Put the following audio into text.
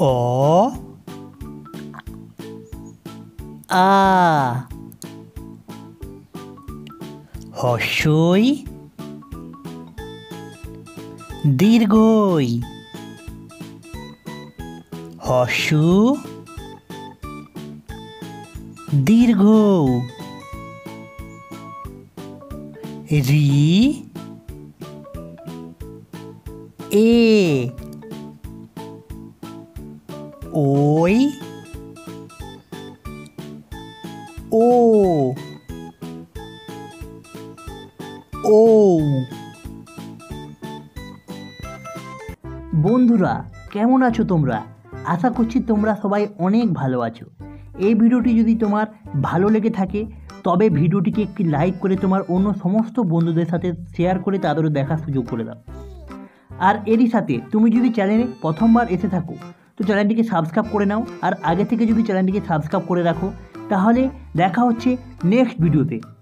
অ আ হস্যই দীর্ঘই হস্যু দীর্ঘ রি এ ওই ও ও। বন্ধুরা কেমন আছো তোমরা? আশা করছি তোমরা সবাই অনেক ভালো আছো। এই ভিডিওটি যদি তোমার ভালো লেগে থাকে তবে ভিডিওটিকে একটি লাইক করে তোমার অন্য সমস্ত বন্ধুদের সাথে শেয়ার করে তাদেরও দেখার সুযোগ করে দাও। আর এরই সাথে তুমি যদি চ্যানেলে প্রথমবার এসে থাকো তো চ্যানেলটিকে সাবস্ক্রাইব করে নাও, আর আগে থেকে যদি চ্যানেলটিকে সাবস্ক্রাইব করে রাখো তাহলে দেখা হচ্ছে নেক্সট ভিডিওতে।